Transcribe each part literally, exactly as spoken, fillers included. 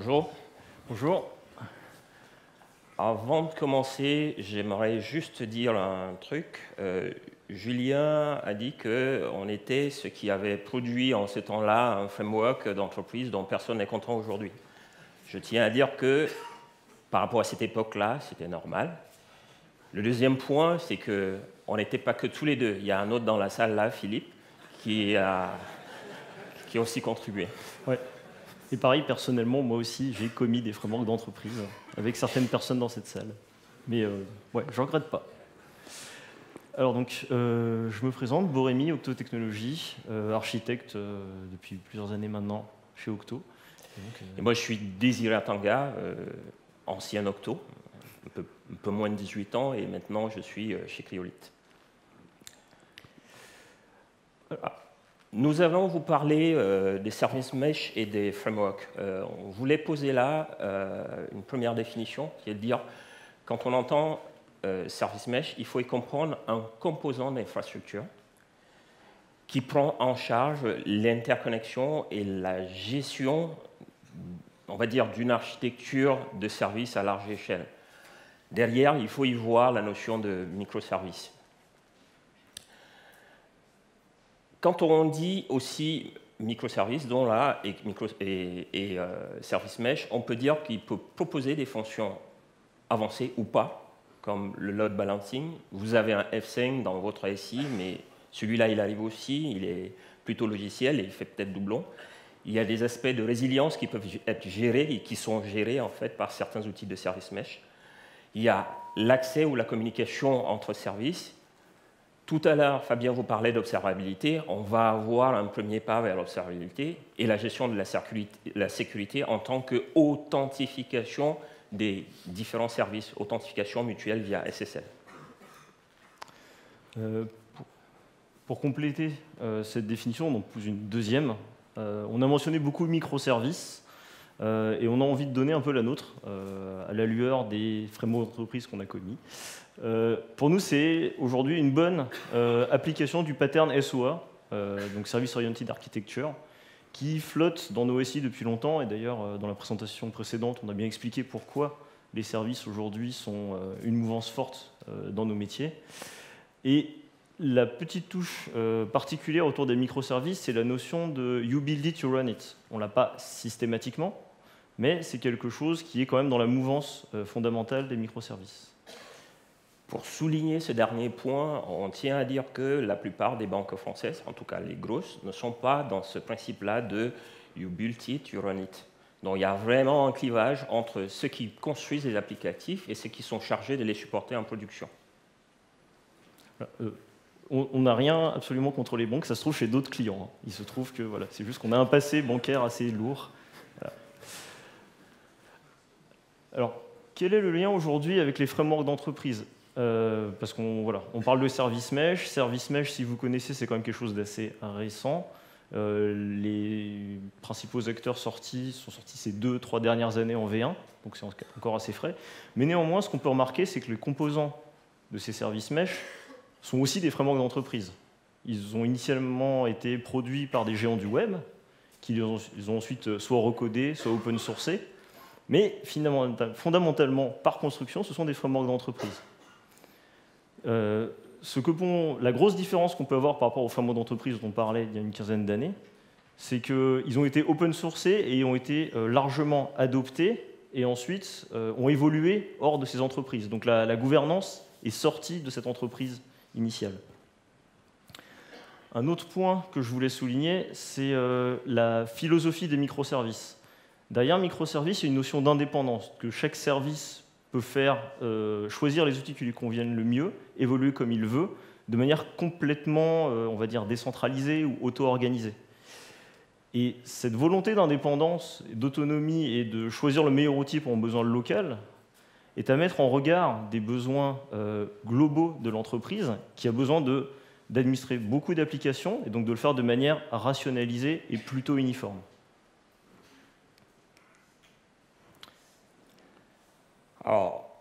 Bonjour. Bonjour. Avant de commencer, j'aimerais juste dire un truc. Euh, Julien a dit qu'on était ce qui avait produit en ce temps-là un framework d'entreprise dont personne n'est content aujourd'hui. Je tiens à dire que par rapport à cette époque-là, c'était normal. Le deuxième point, c'est qu'on n'était pas que tous les deux. Il y a un autre dans la salle là, Philippe, qui a, qui a aussi contribué. Ouais. Et pareil, personnellement, moi aussi, j'ai commis des frameworks d'entreprise avec certaines personnes dans cette salle. Mais euh, ouais, je ne regrette pas. Alors donc, euh, je me présente, Borémy, Octo Technologies, euh, architecte euh, depuis plusieurs années maintenant chez Octo. Et, donc, euh... Et moi, je suis Désiré Atanga, euh, ancien Octo, un peu, un peu moins de dix-huit ans, et maintenant je suis chez Cryolite. Ah. Nous allons vous parler euh, des services mesh et des frameworks. Euh, on voulait poser là euh, une première définition, qui est de dire, quand on entend euh, service mesh, il faut y comprendre un composant d'infrastructure qui prend en charge l'interconnexion et la gestion, on va dire, d'une architecture de services à large échelle. Derrière, il faut y voir la notion de microservices. Quand on dit aussi microservices, dont là, et, micro, et, et euh, service mesh, on peut dire qu'il peut proposer des fonctions avancées ou pas, comme le load balancing. Vous avez un F cinq dans votre S I, mais celui-là, il arrive aussi, il est plutôt logiciel et il fait peut-être doublon. Il y a des aspects de résilience qui peuvent être gérés et qui sont gérés en fait par certains outils de service mesh. Il y a l'accès ou la communication entre services. Tout à l'heure, Fabien vous parlait d'observabilité. On va avoir un premier pas vers l'observabilité et la gestion de la sécurité, la sécurité en tant qu'authentification des différents services, authentification mutuelle via S S L. Euh, pour, pour compléter euh, cette définition, donc une deuxième, euh, on a mentionné beaucoup de microservices euh, et on a envie de donner un peu la nôtre euh, à la lueur des frameworks d'entreprise qu'on a commis. Euh, pour nous, c'est aujourd'hui une bonne euh, application du pattern S O A, euh, donc Service Oriented Architecture, qui flotte dans nos S I depuis longtemps. Et d'ailleurs, euh, dans la présentation précédente, on a bien expliqué pourquoi les services aujourd'hui sont euh, une mouvance forte euh, dans nos métiers. Et la petite touche euh, particulière autour des microservices, c'est la notion de you build it, you run it. On ne l'a pas systématiquement, mais c'est quelque chose qui est quand même dans la mouvance euh, fondamentale des microservices. Pour souligner ce dernier point, on tient à dire que la plupart des banques françaises, en tout cas les grosses, ne sont pas dans ce principe-là de « you build it, you run it ». Donc il y a vraiment un clivage entre ceux qui construisent les applicatifs et ceux qui sont chargés de les supporter en production. Euh, on n'a rien absolument contre les banques, ça se trouve chez d'autres clients. Hein. Il se trouve que voilà, c'est juste qu'on a un passé bancaire assez lourd. Voilà. Alors, quel est le lien aujourd'hui avec les frameworks d'entreprise ? Euh, parce qu'on voilà, on parle de service mesh. Service mesh, si vous connaissez, c'est quand même quelque chose d'assez récent. Euh, les principaux acteurs sortis sont sortis ces deux, trois dernières années en V un, donc c'est encore assez frais. Mais néanmoins, ce qu'on peut remarquer, c'est que les composants de ces services mesh sont aussi des frameworks d'entreprise. Ils ont initialement été produits par des géants du web, qui les ont, ils ont ensuite soit recodés, soit open sourcés. Mais finalement, fondamentalement, par construction, ce sont des frameworks d'entreprise. Euh, ce que bon, la grosse différence qu'on peut avoir par rapport aux frameworks d'entreprise dont on parlait il y a une quinzaine d'années, c'est qu'ils ont été open sourcés et ont été euh, largement adoptés et ensuite euh, ont évolué hors de ces entreprises. Donc la, la gouvernance est sortie de cette entreprise initiale. Un autre point que je voulais souligner, c'est euh, la philosophie des microservices. Derrière microservice, il y a une notion d'indépendance, que chaque service peut faire euh, choisir les outils qui lui conviennent le mieux, évoluer comme il veut, de manière complètement, euh, on va dire, décentralisée ou auto-organisée. Et cette volonté d'indépendance, d'autonomie et de choisir le meilleur outil pour un besoin local est à mettre en regard des besoins euh, globaux de l'entreprise qui a besoin de, d'administrer beaucoup d'applications et donc de le faire de manière rationalisée et plutôt uniforme. Alors,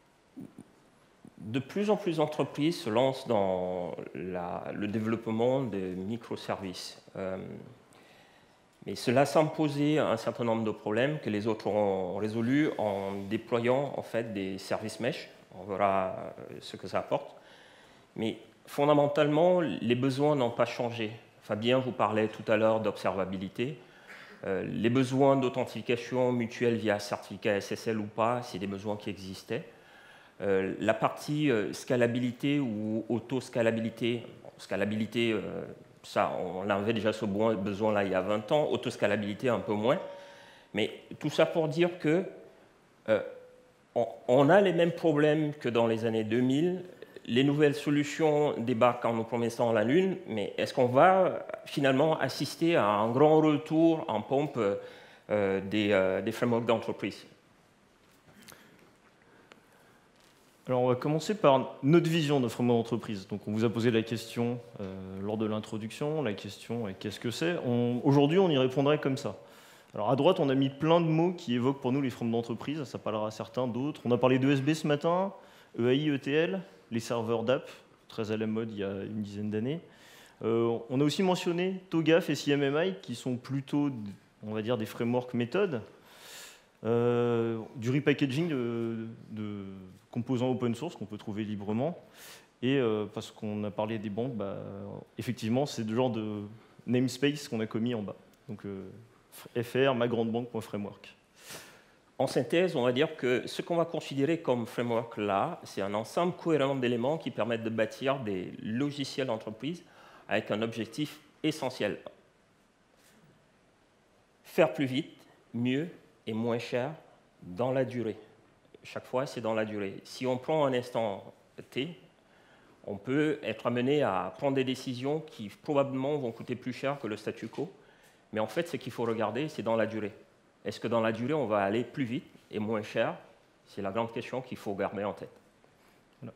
de plus en plus d'entreprises se lancent dans la, le développement des microservices. Euh, Mais cela semble poser un certain nombre de problèmes que les autres ont résolus en déployant en fait des services mesh. On verra ce que ça apporte. Mais fondamentalement, les besoins n'ont pas changé. Fabien vous parlait tout à l'heure d'observabilité. Euh, les besoins d'authentification mutuelle via certificat S S L ou pas, c'est des besoins qui existaient. Euh, la partie euh, scalabilité ou auto-scalabilité, bon, scalabilité, euh, ça, on avait déjà ce besoin-là il y a vingt ans, autoscalabilité un peu moins. Mais tout ça pour dire que euh, on, on a les mêmes problèmes que dans les années deux mille. Les nouvelles solutions débarquent en nous promettant la Lune, mais est-ce qu'on va finalement assister à un grand retour en pompe euh, des, euh, des frameworks d'entreprise? Alors, on va commencer par notre vision de framework d'entreprise. Donc, on vous a posé la question euh, lors de l'introduction. La question est qu'est-ce que c'est? Aujourd'hui, on y répondrait comme ça. Alors, à droite, on a mis plein de mots qui évoquent pour nous les frameworks d'entreprise. Ça parlera à certains, d'autres. On a parlé d'E S B ce matin, E A I, E T L, les serveurs d'app, très à la mode il y a une dizaine d'années. Euh, on a aussi mentionné TOGAF et C M M I, qui sont plutôt, on va dire, des frameworks méthodes. Euh, du repackaging de, de composants open source qu'on peut trouver librement. Et euh, parce qu'on a parlé des banques, bah, effectivement, c'est le genre de namespace qu'on a commis en bas. Donc euh, fr magrandbanque.framework. En synthèse, on va dire que ce qu'on va considérer comme framework là, c'est un ensemble cohérent d'éléments qui permettent de bâtir des logiciels d'entreprise avec un objectif essentiel. Faire plus vite, mieux et moins cher dans la durée. Chaque fois, c'est dans la durée. Si on prend un instant T, on peut être amené à prendre des décisions qui probablement vont coûter plus cher que le statu quo. Mais en fait, ce qu'il faut regarder, c'est dans la durée. Est-ce que dans la durée, on va aller plus vite et moins cher? C'est la grande question qu'il faut garder en tête. Voilà.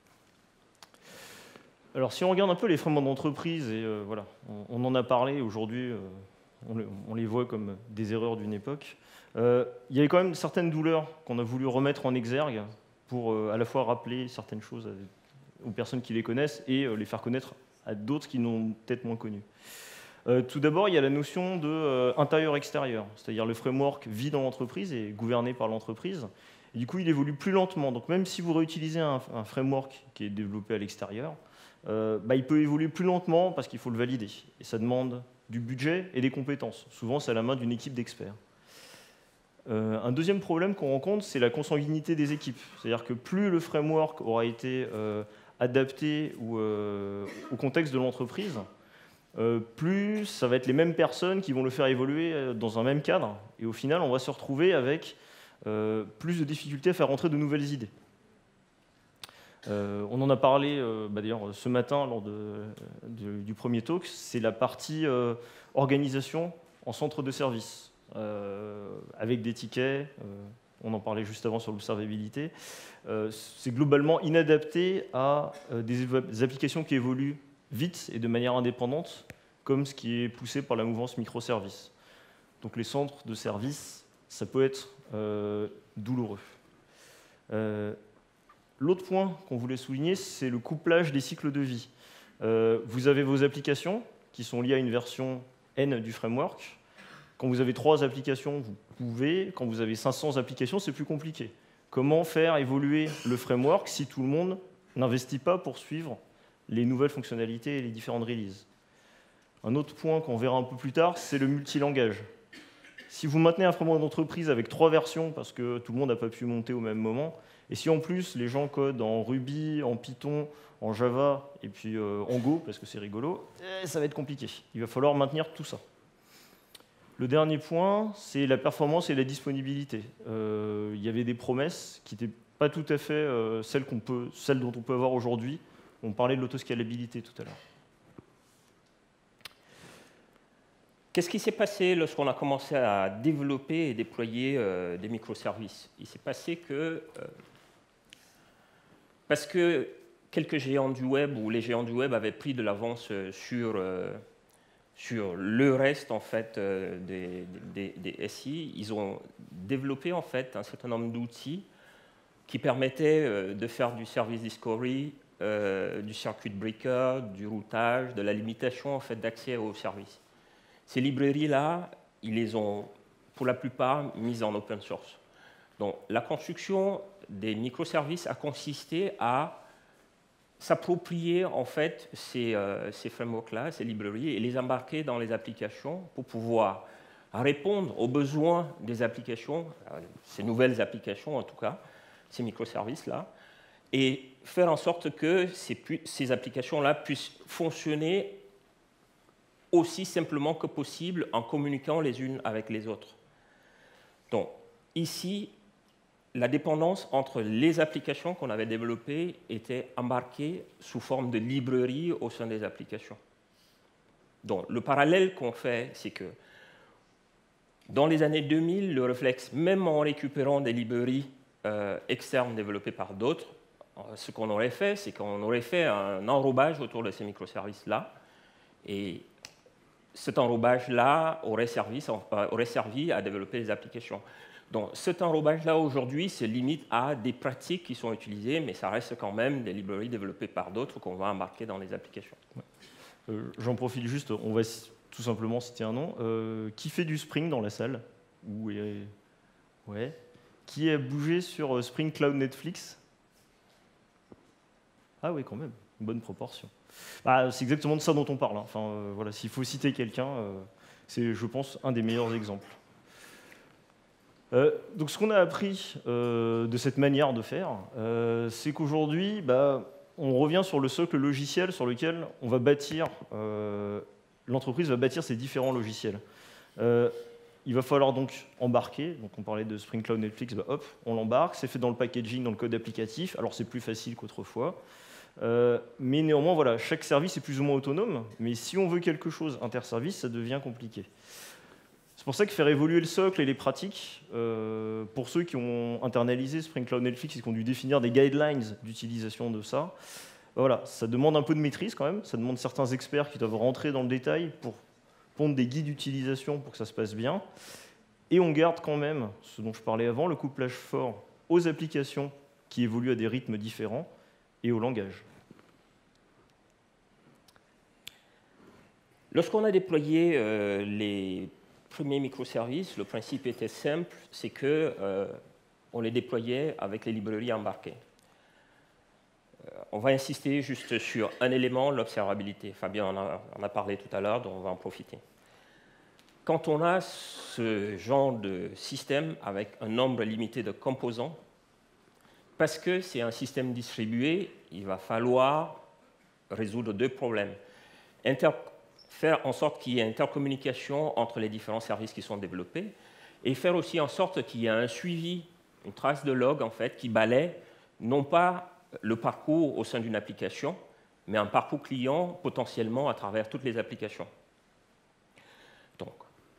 Alors, si on regarde un peu les frameworks d'entreprise, et euh, voilà, on, on en a parlé aujourd'hui, euh, on, on les voit comme des erreurs d'une époque. Euh, il y avait quand même certaines douleurs qu'on a voulu remettre en exergue pour euh, à la fois rappeler certaines choses à, aux personnes qui les connaissent et euh, les faire connaître à d'autres qui n'ont peut-être moins connu. Euh, tout d'abord, il y a la notion de euh, intérieur-extérieur, c'est-à-dire le framework vit dans l'entreprise et est gouverné par l'entreprise. Et du coup, il évolue plus lentement. Donc même si vous réutilisez un, un framework qui est développé à l'extérieur, euh, bah, il peut évoluer plus lentement parce qu'il faut le valider. Et ça demande du budget et des compétences. Souvent, c'est à la main d'une équipe d'experts. Euh, un deuxième problème qu'on rencontre, c'est la consanguinité des équipes. C'est-à-dire que plus le framework aura été euh, adapté ou, euh, au contexte de l'entreprise, euh, plus ça va être les mêmes personnes qui vont le faire évoluer dans un même cadre. Et au final, on va se retrouver avec euh, plus de difficultés à faire rentrer de nouvelles idées. Euh, on en a parlé euh, bah d'ailleurs ce matin lors de, de, du premier talk, c'est la partie euh, organisation en centre de service. Euh, avec des tickets, euh, on en parlait juste avant sur l'observabilité, euh, c'est globalement inadapté à euh, des, des applications qui évoluent vite et de manière indépendante, comme ce qui est poussé par la mouvance microservices. Donc les centres de service, ça peut être euh, douloureux. Euh, L'autre point qu'on voulait souligner, c'est le couplage des cycles de vie. Euh, vous avez vos applications qui sont liées à une version N du framework. Quand vous avez trois applications, vous pouvez. Quand vous avez cinq cents applications, c'est plus compliqué. Comment faire évoluer le framework si tout le monde n'investit pas pour suivre les nouvelles fonctionnalités et les différentes releases? Un autre point qu'on verra un peu plus tard, c'est le multilangage. Si vous maintenez un framework d'entreprise avec trois versions parce que tout le monde n'a pas pu monter au même moment, et si en plus les gens codent en Ruby, en Python, en Java et puis euh, en Go, parce que c'est rigolo, eh, ça va être compliqué. Il va falloir maintenir tout ça. Le dernier point, c'est la performance et la disponibilité. Euh, il y avait des promesses qui n'étaient pas tout à fait euh, celles, qu'on peut, celles dont on peut avoir aujourd'hui. On parlait de l'autoscalabilité tout à l'heure. Qu'est-ce qui s'est passé lorsqu'on a commencé à développer et déployer euh, des microservices? Il s'est passé que, euh, parce que quelques géants du web ou les géants du web avaient pris de l'avance sur, euh, sur le reste en fait, euh, des, des, des S I, ils ont développé en fait, un certain nombre d'outils qui permettaient euh, de faire du service discovery, euh, du circuit breaker, du routage, de la limitation en fait, d'accès aux services. Ces librairies-là ils les ont, pour la plupart, mises en open source. Donc, la construction des microservices a consisté à s'approprier en fait ces, euh, ces frameworks-là, ces librairies, et les embarquer dans les applications pour pouvoir répondre aux besoins des applications, ces nouvelles applications en tout cas, ces microservices-là, et faire en sorte que ces, ces applications-là puissent fonctionner aussi simplement que possible en communiquant les unes avec les autres. Donc, ici, la dépendance entre les applications qu'on avait développées était embarquée sous forme de librairies au sein des applications. Donc, le parallèle qu'on fait, c'est que dans les années deux mille, le réflexe, même en récupérant des librairies euh, externes développées par d'autres, ce qu'on aurait fait, c'est qu'on aurait fait un enrobage autour de ces microservices-là, et cet enrobage-là aurait servi, aurait servi à développer des applications. Donc, cet enrobage-là, aujourd'hui, se limite à des pratiques qui sont utilisées, mais ça reste quand même des librairies développées par d'autres qu'on va embarquer dans les applications. Ouais. Euh, J'en profite juste, on va tout simplement citer un nom. Euh, qui fait du Spring dans la salle? Où est... ouais. Qui a bougé sur Spring Cloud Netflix? Ah oui, quand même, une bonne proportion. Ah, c'est exactement de ça dont on parle. Hein. Enfin, euh, voilà, s'il faut citer quelqu'un, euh, c'est, je pense, un des meilleurs exemples. Euh, donc, ce qu'on a appris euh, de cette manière de faire, euh, c'est qu'aujourd'hui, bah, on revient sur le socle logiciel sur lequel on va bâtir, euh, l'entreprise va bâtir ses différents logiciels. Euh, il va falloir donc embarquer, donc on parlait de Spring Cloud Netflix, bah, hop, on l'embarque, c'est fait dans le packaging, dans le code applicatif, alors c'est plus facile qu'autrefois. Euh, mais néanmoins, voilà, chaque service est plus ou moins autonome, mais si on veut quelque chose inter-service, ça devient compliqué. C'est pour ça que faire évoluer le socle et les pratiques, euh, pour ceux qui ont internalisé Spring Cloud Netflix et qui ont dû définir des guidelines d'utilisation de ça, voilà, ça demande un peu de maîtrise quand même, ça demande certains experts qui doivent rentrer dans le détail pour pondre des guides d'utilisation pour que ça se passe bien. Et on garde quand même, ce dont je parlais avant, le couplage fort aux applications qui évoluent à des rythmes différents et au langage. Lorsqu'on a déployé euh, les premiers microservices, le principe était simple, c'est qu'on euh, les déployait avec les librairies embarquées. Euh, on va insister juste sur un élément, l'observabilité. Fabien en a, en a parlé tout à l'heure, donc on va en profiter. Quand on a ce genre de système avec un nombre limité de composants, parce que c'est un système distribué, il va falloir résoudre deux problèmes. Inter faire en sorte qu'il y ait intercommunication entre les différents services qui sont développés et faire aussi en sorte qu'il y ait un suivi, une trace de log en fait, qui balaie non pas le parcours au sein d'une application, mais un parcours client potentiellement à travers toutes les applications. Donc,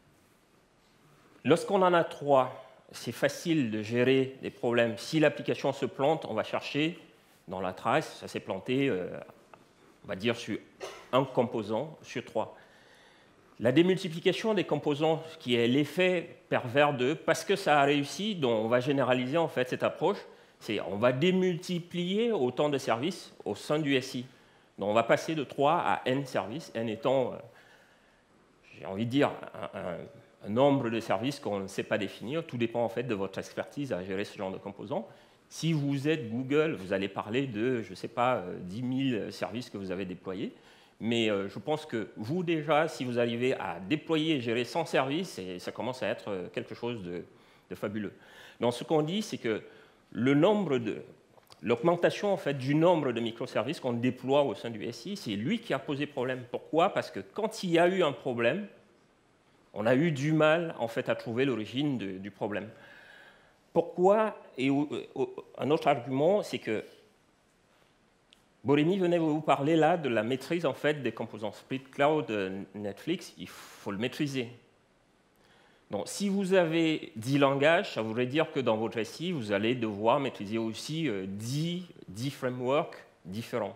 lorsqu'on en a trois, c'est facile de gérer des problèmes. Si l'application se plante, on va chercher dans la trace, ça s'est planté, euh, on va dire, sur un composant sur trois. La démultiplication des composants, qui est l'effet pervers de, parce que ça a réussi, donc on va généraliser en fait cette approche, c'est on va démultiplier autant de services au sein du S I. Donc on va passer de trois à n services, n étant, euh, j'ai envie de dire, un, un, un nombre de services qu'on ne sait pas définir. Tout dépend en fait de votre expertise à gérer ce genre de composants. Si vous êtes Google, vous allez parler de, je ne sais pas, dix mille services que vous avez déployés. Mais euh, je pense que vous, déjà, si vous arrivez à déployer et gérer cent services, et ça commence à être quelque chose de, de fabuleux. Donc, ce qu'on dit, c'est que le nombre de, l'augmentation en fait, du nombre de microservices qu'on déploie au sein du S I, c'est lui qui a posé problème. Pourquoi? Parce que quand il y a eu un problème, on a eu du mal en fait, à trouver l'origine du problème. Pourquoi? Et un autre argument, c'est que Boremi venait vous parler là de la maîtrise en fait, des composants. Spring Cloud Netflix, il faut le maîtriser. Donc, si vous avez dix langages, ça voudrait dire que dans votre S I, vous allez devoir maîtriser aussi euh, dix, dix frameworks différents.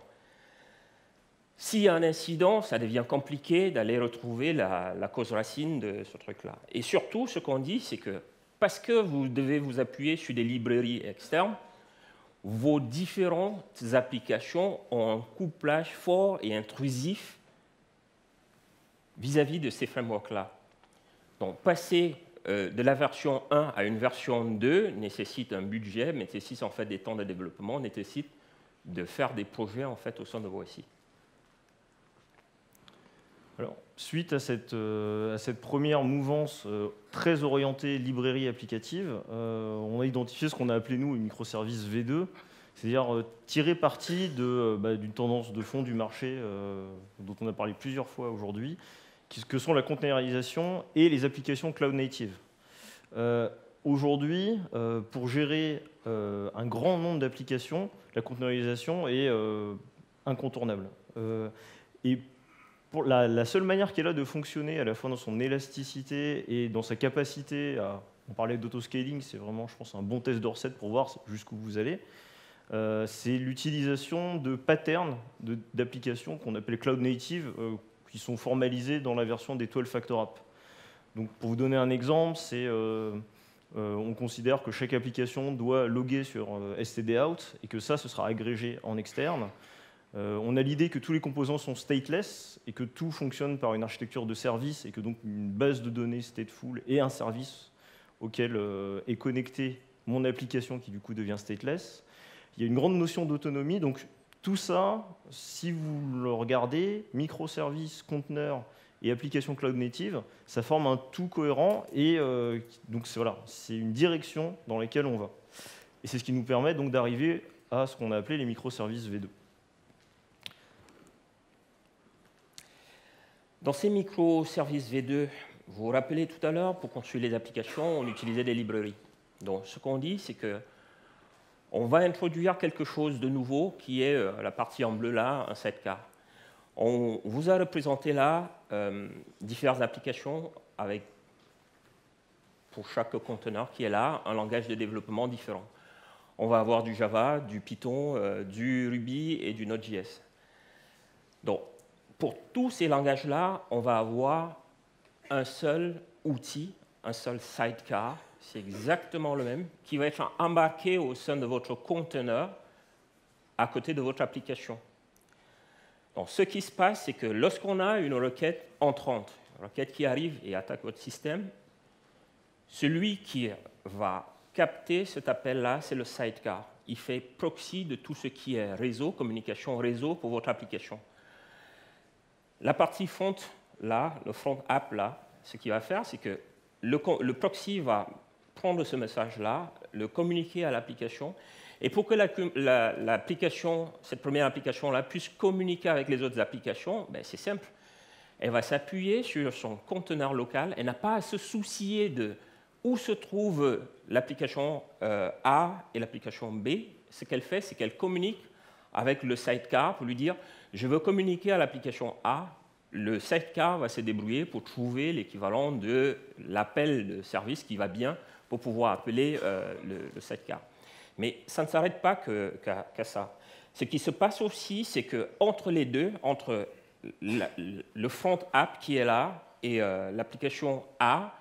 S'il y a un incident, ça devient compliqué d'aller retrouver la, la cause racine de ce truc-là. Et surtout, ce qu'on dit, c'est que parce que vous devez vous appuyer sur des librairies externes, vos différentes applications ont un couplage fort et intrusif vis-à-vis de ces frameworks-là. Donc, passer euh, de la version un à une version deux nécessite un budget, nécessite en fait des temps de développement, nécessite de faire des projets en fait au sein de vos S I. Alors, suite à cette, euh, à cette première mouvance euh, très orientée librairie applicative, euh, on a identifié ce qu'on a appelé nous une microservice V deux, c'est-à-dire euh, tirer parti de, euh, bah, d'une tendance de fond du marché euh, dont on a parlé plusieurs fois aujourd'hui, que sont la containerisation et les applications cloud native. Euh, aujourd'hui, euh, pour gérer euh, un grand nombre d'applications, la containerisation est euh, incontournable. Euh, et Pour la, la seule manière qu'elle a de fonctionner, à la fois dans son élasticité et dans sa capacité à... On parlait d'autoscaling, c'est vraiment, je pense, un bon test de recette pour voir jusqu'où vous allez. Euh, c'est l'utilisation de patterns d'applications qu'on appelle cloud native, euh, qui sont formalisés dans la version des twelve factor apps. Donc, pour vous donner un exemple, c'est... Euh, euh, on considère que chaque application doit loguer sur euh, S T D out et que ça, ce sera agrégé en externe. Euh, on a l'idée que tous les composants sont stateless et que tout fonctionne par une architecture de service et que donc une base de données stateful et un service auquel euh, est connectée mon application qui du coup devient stateless. Il y a une grande notion d'autonomie. Donc tout ça, si vous le regardez, microservices, conteneurs et applications cloud native, ça forme un tout cohérent et euh, donc c'est voilà, c'est une direction dans laquelle on va. Et c'est ce qui nous permet donc d'arriver à ce qu'on a appelé les microservices V deux. Dans ces microservices V deux, vous vous rappelez tout à l'heure, pour construire les applications, on utilisait des librairies. Donc, ce qu'on dit, c'est que on va introduire quelque chose de nouveau, qui est la partie en bleu là, un sidecar. On vous a représenté là euh, différentes applications avec, pour chaque conteneur qui est là, un langage de développement différent. On va avoir du Java, du Python, euh, du Ruby et du Node.js. Donc, pour tous ces langages-là, on va avoir un seul outil, un seul sidecar, c'est exactement le même, qui va être embarqué au sein de votre conteneur à côté de votre application. Donc, ce qui se passe, c'est que lorsqu'on a une requête entrante, une requête qui arrive et attaque votre système, celui qui va capter cet appel-là, c'est le sidecar. Il fait proxy de tout ce qui est réseau, communication réseau pour votre application. La partie front, là, le front app, là, ce qu'il va faire, c'est que le, le proxy va prendre ce message-là, le communiquer à l'application, et pour que l'application, la, la, cette première application-là, puisse communiquer avec les autres applications, ben, c'est simple. Elle va s'appuyer sur son conteneur local, elle n'a pas à se soucier de où se trouve l'application euh, A et l'application B. Ce qu'elle fait, c'est qu'elle communique avec le sidecar pour lui dire « je veux communiquer à l'application A ». Le sidecar va se débrouiller pour trouver l'équivalent de l'appel de service qui va bien pour pouvoir appeler euh, le, le sidecar. Mais ça ne s'arrête pas qu'à qu'à ça. Ce qui se passe aussi, c'est qu'entre les deux, entre la, le front app qui est là et euh, l'application A,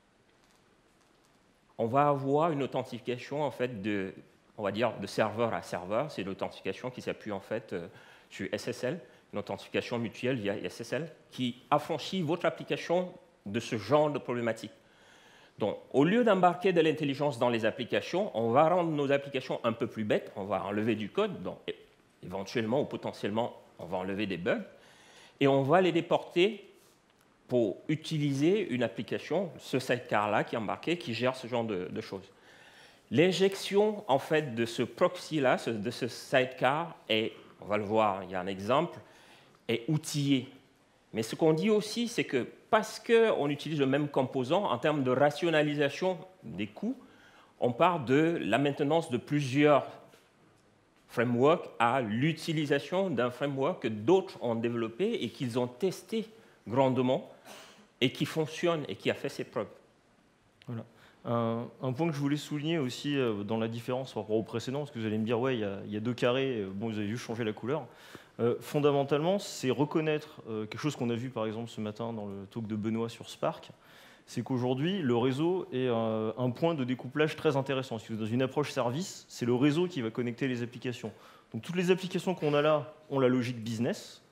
on va avoir une authentification en fait de, on va dire, de serveur à serveur. C'est l'authentification qui s'appuie en fait euh, sur S S L, une authentification mutuelle via S S L, qui affranchit votre application de ce genre de problématique. Donc, au lieu d'embarquer de l'intelligence dans les applications, on va rendre nos applications un peu plus bêtes, on va enlever du code, donc éventuellement ou potentiellement, on va enlever des bugs, et on va les déporter pour utiliser une application, ce sidecar-là qui est embarqué, qui gère ce genre de, de choses. L'injection, en fait, de ce proxy-là, de ce sidecar, est, on va le voir, il y a un exemple, est outillé. Mais ce qu'on dit aussi, c'est que parce qu'on utilise le même composant, en termes de rationalisation des coûts, on part de la maintenance de plusieurs frameworks à l'utilisation d'un framework que d'autres ont développé et qu'ils ont testé grandement et qui fonctionne et qui a fait ses preuves. Voilà. Un, un point que je voulais souligner aussi euh, dans la différence par rapport au précédent, parce que vous allez me dire, ouais, il y a, il y a deux carrés, euh, bon, vous avez juste changé la couleur. Euh, fondamentalement, c'est reconnaître euh, quelque chose qu'on a vu par exemple ce matin dans le talk de Benoît sur Spark, c'est qu'aujourd'hui, le réseau est un, un point de découplage très intéressant. Si vous êtes dans une approche service, c'est le réseau qui va connecter les applications. Donc toutes les applications qu'on a là ont la logique business,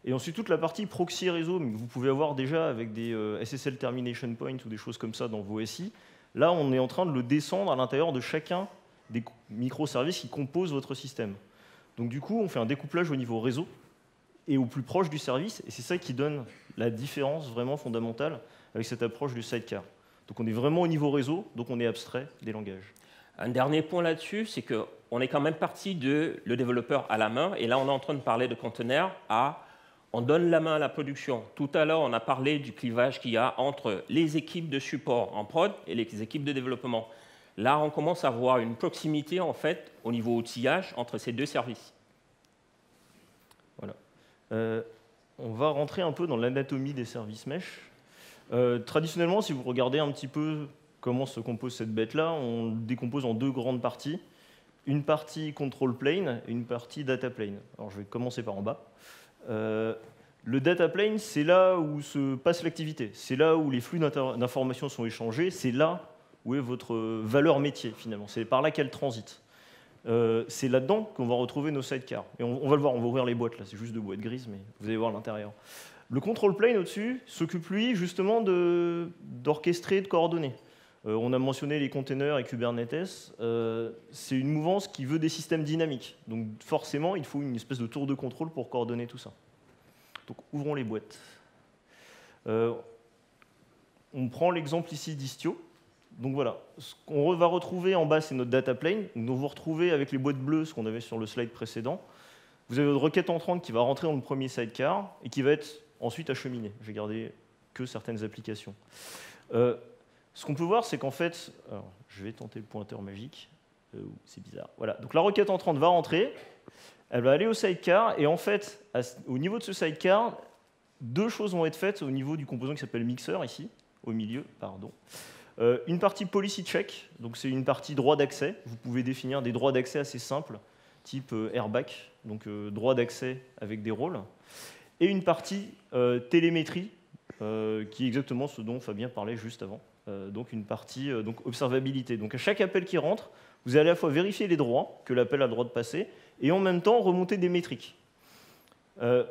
Et ensuite, toute la partie proxy réseau, que vous pouvez avoir déjà avec des euh, S S L termination points ou des choses comme ça dans vos S I. Là, on est en train de le descendre à l'intérieur de chacun des microservices qui composent votre système. Donc du coup, on fait un découplage au niveau réseau et au plus proche du service, et c'est ça qui donne la différence vraiment fondamentale avec cette approche du sidecar. Donc on est vraiment au niveau réseau, donc on est abstrait des langages. Un dernier point là-dessus, c'est qu'on est quand même parti de le développeur à la main, et là on est en train de parler de conteneurs à on donne la main à la production. Tout à l'heure, on a parlé du clivage qu'il y a entre les équipes de support en prod et les équipes de développement. Là, on commence à avoir une proximité en fait au niveau outillage entre ces deux services. Voilà. Euh, on va rentrer un peu dans l'anatomie des services mesh. Euh, traditionnellement, si vous regardez un petit peu comment se compose cette bête-là, on le décompose en deux grandes parties. Une partie control plane et une partie data plane. Alors, je vais commencer par en bas. Euh, le data plane, c'est là où se passe l'activité. C'est là où les flux d'informations sont échangés. C'est là où est votre valeur métier, finalement. C'est par là qu'elle transite. Euh, c'est là-dedans qu'on va retrouver nos sidecars. Et on, on va le voir, on va ouvrir les boîtes, là. C'est juste deux boîtes grises, mais vous allez voir l'intérieur. Le control plane au-dessus s'occupe, lui, justement d'orchestrer, de, de coordonner. Euh, on a mentionné les containers et Kubernetes. Euh, c'est une mouvance qui veut des systèmes dynamiques. Donc forcément, il faut une espèce de tour de contrôle pour coordonner tout ça. Donc ouvrons les boîtes. Euh, on prend l'exemple ici d'Istio. Donc voilà, ce qu'on va retrouver en bas, c'est notre data plane. Donc vous retrouvez avec les boîtes bleues ce qu'on avait sur le slide précédent. Vous avez votre requête entrante qui va rentrer dans le premier sidecar et qui va être ensuite acheminée. J'ai gardé que certaines applications. Euh, Ce qu'on peut voir, c'est qu'en fait, alors, je vais tenter le pointeur magique, euh, c'est bizarre. Voilà, donc la requête entrante va rentrer, elle va aller au sidecar, et en fait, à, au niveau de ce sidecar, deux choses vont être faites au niveau du composant qui s'appelle mixer, ici, au milieu, pardon. Euh, une partie policy check, donc c'est une partie droit d'accès. Vous pouvez définir des droits d'accès assez simples, type euh, airback, donc euh, droit d'accès avec des rôles. Et une partie euh, télémétrie, euh, qui est exactement ce dont Fabien parlait juste avant. Euh, donc une partie euh, donc observabilité. Donc à chaque appel qui rentre, vous allez à la fois vérifier les droits que l'appel a le droit de passer et en même temps remonter des métriques. Euh,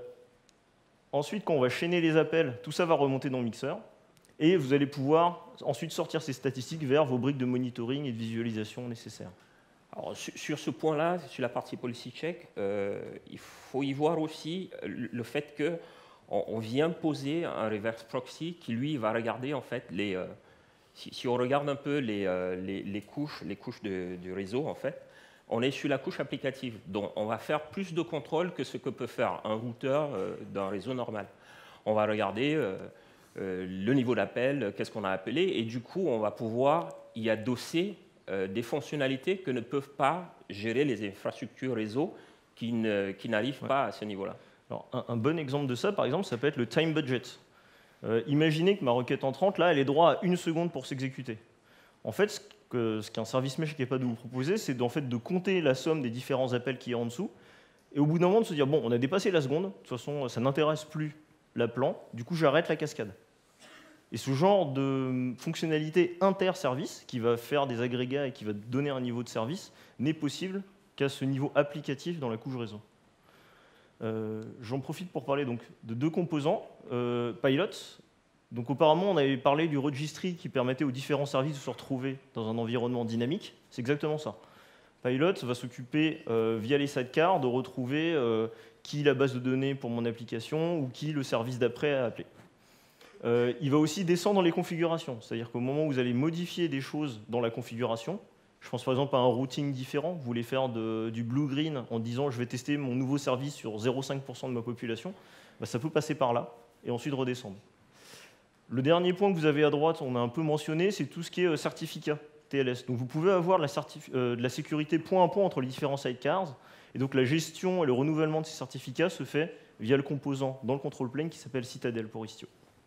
ensuite, quand on va chaîner les appels, tout ça va remonter dans le mixeur et vous allez pouvoir ensuite sortir ces statistiques vers vos briques de monitoring et de visualisation nécessaires. Alors, sur ce point-là, sur la partie policy check, euh, il faut y voir aussi le fait qu'on on vient poser un reverse proxy qui, lui, va regarder en fait les... Euh, Si, si on regarde un peu les, euh, les, les couches, les couches de, du réseau, en fait, on est sur la couche applicative. Donc, on va faire plus de contrôle que ce que peut faire un routeur euh, d'un réseau normal. On va regarder euh, euh, le niveau d'appel, qu'est-ce qu'on a appelé, et du coup, on va pouvoir y adosser euh, des fonctionnalités que ne peuvent pas gérer les infrastructures réseau qui, ne, qui n'arrivent ouais. pas à ce niveau-là. Alors, un, un bon exemple de ça, par exemple, ça peut être le time budget. Euh, imaginez que ma requête entrante, là, elle est droit à une seconde pour s'exécuter. En fait, ce, que, ce qu'un service mesh est capable de vous proposer, c'est en fait de compter la somme des différents appels qui y a en dessous, et au bout d'un moment de se dire, bon, on a dépassé la seconde, de toute façon, ça n'intéresse plus l'appelant, du coup, j'arrête la cascade. Et ce genre de fonctionnalité inter-service, qui va faire des agrégats et qui va donner un niveau de service, n'est possible qu'à ce niveau applicatif dans la couche réseau. Euh, j'en profite pour parler donc de deux composants. Euh, Pilot. Donc auparavant, on avait parlé du registry qui permettait aux différents services de se retrouver dans un environnement dynamique. C'est exactement ça. Pilot va s'occuper euh, via les sidecars de retrouver euh, qui la base de données pour mon application ou qui le service d'après a appelé. Euh, il va aussi descendre les configurations. C'est-à-dire qu'au moment où vous allez modifier des choses dans la configuration, je pense par exemple à un routing différent. Vous voulez faire de, du blue-green en disant je vais tester mon nouveau service sur zéro virgule cinq pour cent de ma population. Ben, ça peut passer par là et ensuite redescendre. Le dernier point que vous avez à droite, on a un peu mentionné, c'est tout ce qui est certificat T L S. Donc vous pouvez avoir de la, euh, de la sécurité point à point entre les différents sidecars. Et donc la gestion et le renouvellement de ces certificats se fait via le composant dans le control plane qui s'appelle Citadel pour Istio.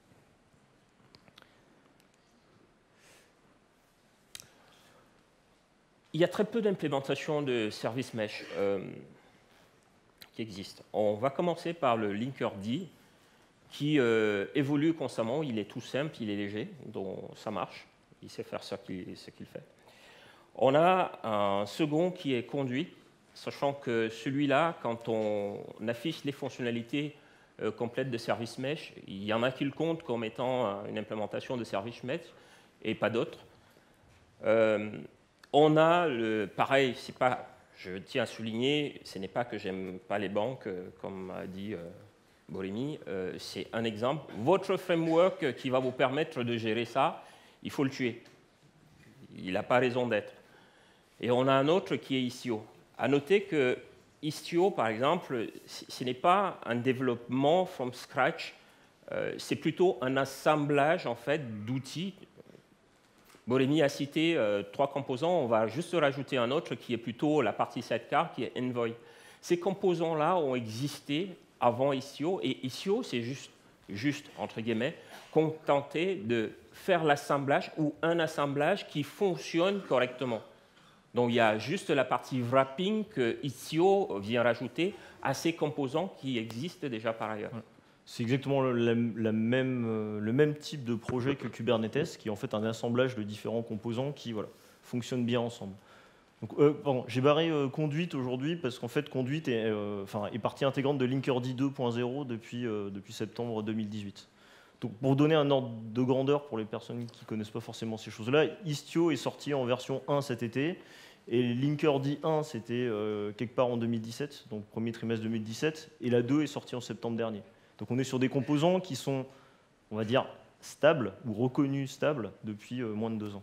Il y a très peu d'implémentations de service mesh euh, qui existent. On va commencer par le Linkerd qui euh, évolue constamment. Il est tout simple, il est léger, donc ça marche. Il sait faire ce qu'il, ce qu'il fait. On a un second qui est Conduit, sachant que celui-là, quand on affiche les fonctionnalités euh, complète de service mesh. Il y en a qui le comptent comme étant euh, une implémentation de service mesh et pas d'autres. Euh, on a, le, pareil, c'est pas, je tiens à souligner, ce n'est pas que j'aime pas les banques, euh, comme a dit euh, Boremi, euh, c'est un exemple. Votre framework qui va vous permettre de gérer ça, il faut le tuer. Il n'a pas raison d'être. Et on a un autre qui est Istio. À noter que Istio, par exemple, ce n'est pas un développement from scratch, euh, c'est plutôt un assemblage en fait, d'outils. Boremi a cité euh, trois composants, on va juste rajouter un autre qui est plutôt la partie sidecar, qui est Envoy. Ces composants-là ont existé avant Istio, et Istio, c'est juste, juste, entre guillemets, contenté de faire l'assemblage ou un assemblage qui fonctionne correctement. Donc il y a juste la partie wrapping que Istio vient rajouter à ces composants qui existent déjà par ailleurs. C'est exactement le, la, la même, le même type de projet que Kubernetes, qui est en fait un assemblage de différents composants qui voilà, fonctionnent bien ensemble. Donc, euh, pardon, j'ai barré euh, Conduit aujourd'hui parce qu'en fait Conduit est, euh, enfin, est partie intégrante de Linkerd deux point zéro depuis, euh, depuis septembre deux mille dix-huit. Donc, pour donner un ordre de grandeur pour les personnes qui ne connaissent pas forcément ces choses-là, Istio est sorti en version un cet été, et Linkerd un c'était euh, quelque part en deux mille dix-sept, donc premier trimestre deux mille dix-sept, et la deux est sortie en septembre dernier. Donc on est sur des composants qui sont, on va dire, stables ou reconnus stables depuis euh, moins de deux ans.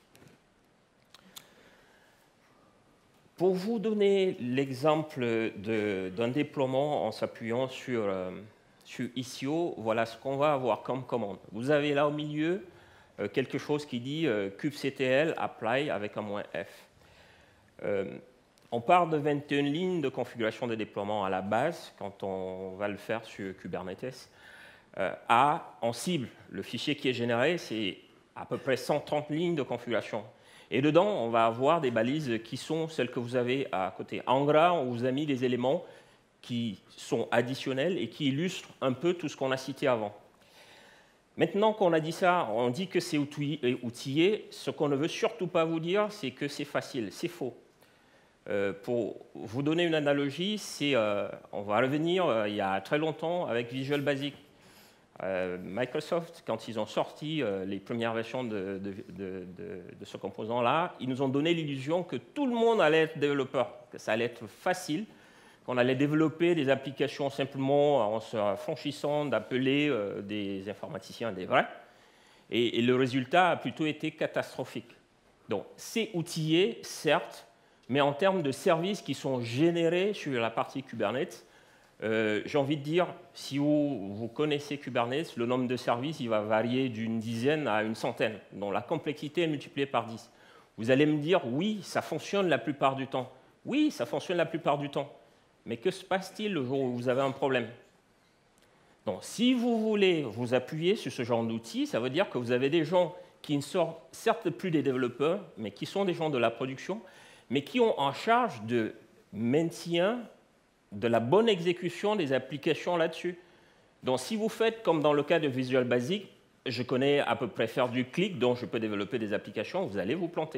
Pour vous donner l'exemple d'un déploiement en s'appuyant sur, euh, sur Istio, voilà ce qu'on va avoir comme commande. Vous avez là au milieu euh, quelque chose qui dit euh, kubectl apply avec un moins F. Euh, on part de vingt et une lignes de configuration de déploiement à la base, quand on va le faire sur Kubernetes, euh, à, en cible. Le fichier qui est généré, c'est à peu près cent trente lignes de configuration. Et dedans, on va avoir des balises qui sont celles que vous avez à côté. En gras, on vous a mis des éléments qui sont additionnels et qui illustrent un peu tout ce qu'on a cité avant. Maintenant qu'on a dit ça, on dit que c'est outillé. Ce qu'on ne veut surtout pas vous dire, c'est que c'est facile. C'est faux. Euh, pour vous donner une analogie, euh, on va revenir euh, il y a très longtemps avec Visual Basic. Euh, Microsoft, quand ils ont sorti euh, les premières versions de, de, de, de, de ce composant-là, ils nous ont donné l'illusion que tout le monde allait être développeur, que ça allait être facile, qu'on allait développer des applications simplement en se franchissant d'appeler euh, des informaticiens des vrais. Et, et le résultat a plutôt été catastrophique. Donc, c'est outillé, certes, mais en termes de services qui sont générés sur la partie Kubernetes, Euh, j'ai envie de dire, si vous, vous connaissez Kubernetes, le nombre de services il va varier d'une dizaine à une centaine, dont la complexité est multipliée par dix. Vous allez me dire, oui, ça fonctionne la plupart du temps. Oui, ça fonctionne la plupart du temps. Mais que se passe-t-il le jour où vous avez un problème? Donc, si vous voulez vous appuyer sur ce genre d'outils, ça veut dire que vous avez des gens qui ne sont certes plus des développeurs, mais qui sont des gens de la production, mais qui ont en charge de maintien de la bonne exécution des applications là-dessus. Donc, si vous faites comme dans le cas de Visual Basic, je connais à peu près faire du clic, donc je peux développer des applications, vous allez vous planter.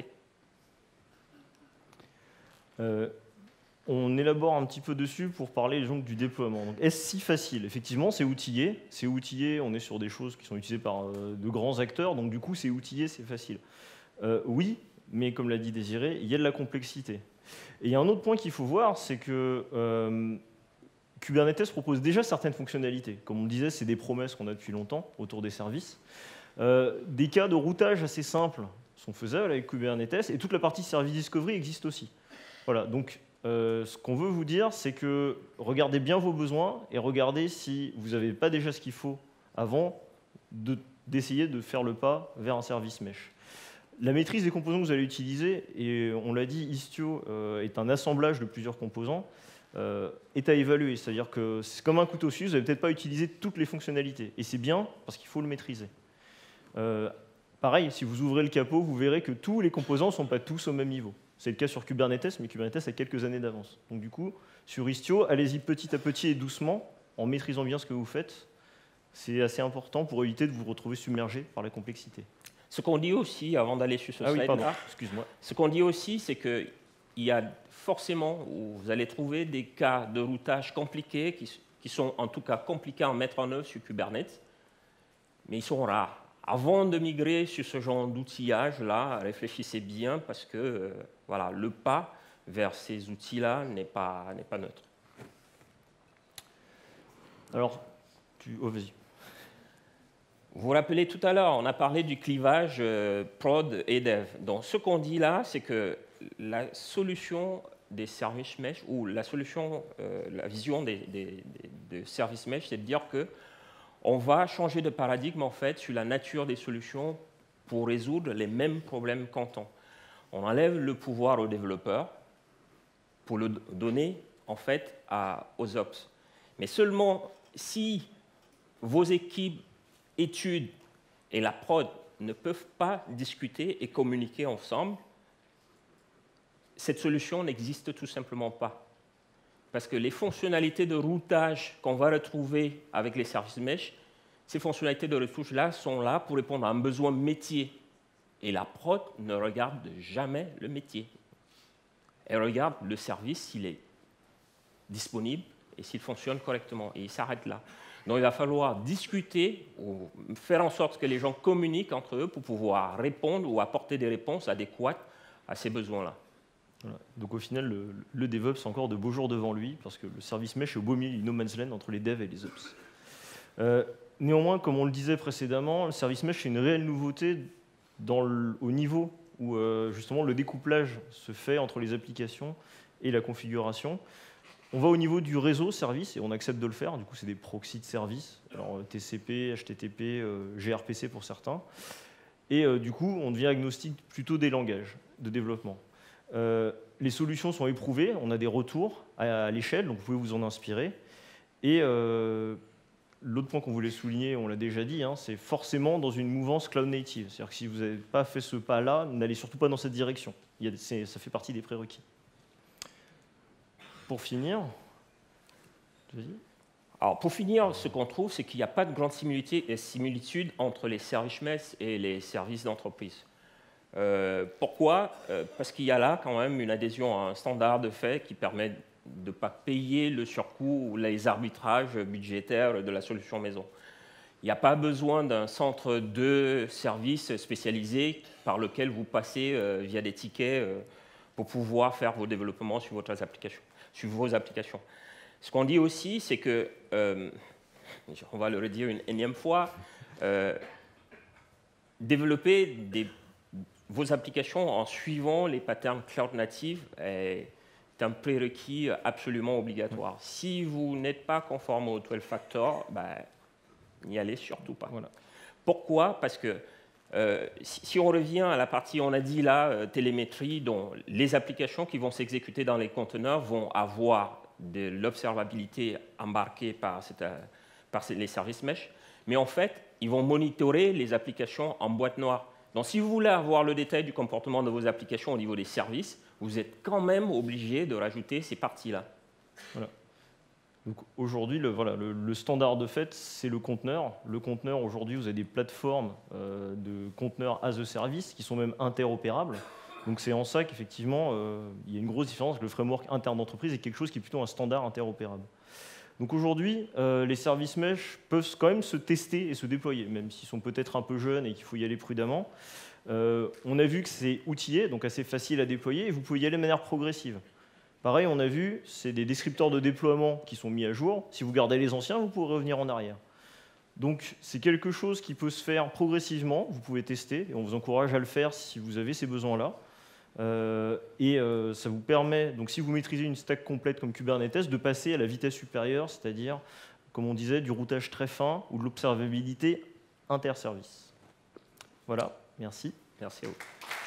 Euh, on élabore un petit peu dessus pour parler donc, du déploiement. Est-ce si facile? Effectivement, c'est outillé. C'est outillé, on est sur des choses qui sont utilisées par euh, de grands acteurs, donc du coup, c'est outillé, c'est facile. Euh, oui, mais comme l'a dit Désiré, il y a de la complexité. Et il y a un autre point qu'il faut voir, c'est que euh, Kubernetes propose déjà certaines fonctionnalités. Comme on le disait, c'est des promesses qu'on a depuis longtemps autour des services. Euh, des cas de routage assez simples sont faisables avec Kubernetes, et toute la partie Service Discovery existe aussi. Voilà, donc euh, ce qu'on veut vous dire, c'est que regardez bien vos besoins et regardez si vous n'avez pas déjà ce qu'il faut avant d'essayer de, de faire le pas vers un service mesh. La maîtrise des composants que vous allez utiliser, et on l'a dit, Istio euh, est un assemblage de plusieurs composants, euh, est à évaluer. C'est-à-dire que c'est comme un couteau suisse, vous n'allez peut-être pas utiliser toutes les fonctionnalités. Et c'est bien parce qu'il faut le maîtriser. Euh, pareil, si vous ouvrez le capot, vous verrez que tous les composants ne sont pas tous au même niveau. C'est le cas sur Kubernetes, mais Kubernetes a quelques années d'avance. Donc du coup, sur Istio, allez-y petit à petit et doucement, en maîtrisant bien ce que vous faites. C'est assez important pour éviter de vous retrouver submergé par la complexité. Ce qu'on dit aussi, avant d'aller sur ce ah slide-là, oui, excuse-moi. Ce qu'on dit aussi, c'est qu'il y a forcément, où vous allez trouver des cas de routage compliqués qui, qui qui sont en tout cas compliqués à mettre en œuvre sur Kubernetes, mais ils sont rares. Avant de migrer sur ce genre d'outillage-là, réfléchissez bien parce que euh, voilà, le pas vers ces outils-là n'est pas, n'est pas neutre. Alors, tu... Oh, vas-y. Vous vous rappelez tout à l'heure, on a parlé du clivage euh, prod et dev. Donc, ce qu'on dit là, c'est que la solution des services mesh, ou la solution, euh, la vision des, des, des, des services mesh, c'est de dire que on va changer de paradigme en fait sur la nature des solutions pour résoudre les mêmes problèmes qu'antan. On enlève le pouvoir aux développeurs pour le donner en fait à, aux ops. Mais seulement si vos équipes études et la prod ne peuvent pas discuter et communiquer ensemble, cette solution n'existe tout simplement pas. Parce que les fonctionnalités de routage qu'on va retrouver avec les services mesh, ces fonctionnalités de retouche-là sont là pour répondre à un besoin métier. Et la prod ne regarde jamais le métier. Elle regarde le service s'il est disponible et s'il fonctionne correctement. Et il s'arrête là. Donc il va falloir discuter ou faire en sorte que les gens communiquent entre eux pour pouvoir répondre ou apporter des réponses adéquates à ces besoins-là. Voilà. Donc au final, le, le DevOps a encore de beaux jours devant lui, parce que le service mesh est au beau milieu du no man's land entre les devs et les ops. Euh, néanmoins, comme on le disait précédemment, le service mesh est une réelle nouveauté dans le, au niveau où euh, justement le découplage se fait entre les applications et la configuration. On va au niveau du réseau service et on accepte de le faire. Du coup, c'est des proxys de service, alors T C P, H T T P, euh, G R P C pour certains. Et euh, du coup, on devient agnostique plutôt des langages de développement. Euh, les solutions sont éprouvées, on a des retours à, à l'échelle, donc vous pouvez vous en inspirer. Et euh, l'autre point qu'on voulait souligner, on l'a déjà dit, hein, c'est forcément dans une mouvance cloud native. C'est-à-dire que si vous n'avez pas fait ce pas-là, n'allez surtout pas dans cette direction. Il y a, ça fait partie des prérequis. Pour finir, Alors, pour finir, ce qu'on trouve, c'est qu'il n'y a pas de grande similitude entre les services mesh et les services d'entreprise. Euh, pourquoi euh, Parce qu'il y a là quand même une adhésion à un standard de fait qui permet de ne pas payer le surcoût ou les arbitrages budgétaires de la solution maison. Il n'y a pas besoin d'un centre de services spécialisé par lequel vous passez euh, via des tickets euh, pour pouvoir faire vos développements sur, votre application, sur vos applications. Ce qu'on dit aussi, c'est que, euh, on va le redire une énième fois, euh, développer des vos applications en suivant les patterns cloud native est un prérequis absolument obligatoire. Mmh. Si vous n'êtes pas conforme au douze factor, ben, n'y allez surtout pas. Voilà. Pourquoi? Parce que euh, si, si on revient à la partie, on a dit là, euh, télémétrie, dont les applications qui vont s'exécuter dans les conteneurs vont avoir de l'observabilité embarquée par, cette, euh, par les services mesh, mais en fait, ils vont monitorer les applications en boîte noire. Donc, si vous voulez avoir le détail du comportement de vos applications au niveau des services, vous êtes quand même obligé de rajouter ces parties-là. Voilà. Donc aujourd'hui, le, voilà, le, le standard de fait, c'est le conteneur. Le conteneur, aujourd'hui, vous avez des plateformes euh, de conteneurs as a service qui sont même interopérables. Donc c'est en ça qu'effectivement, euh, il y a une grosse différence. Le framework interne d'entreprise est quelque chose qui est plutôt un standard interopérable. Donc aujourd'hui, euh, les services mesh peuvent quand même se tester et se déployer, même s'ils sont peut-être un peu jeunes et qu'il faut y aller prudemment. Euh, on a vu que c'est outillé, donc assez facile à déployer, et vous pouvez y aller de manière progressive. Pareil, on a vu, c'est des descripteurs de déploiement qui sont mis à jour. Si vous gardez les anciens, vous pourrez revenir en arrière. Donc c'est quelque chose qui peut se faire progressivement, vous pouvez tester, et on vous encourage à le faire si vous avez ces besoins-là. Euh, et euh, ça vous permet, donc si vous maîtrisez une stack complète comme Kubernetes, de passer à la vitesse supérieure, c'est-à-dire, comme on disait, du routage très fin ou de l'observabilité inter-service. Voilà, merci. Merci à vous.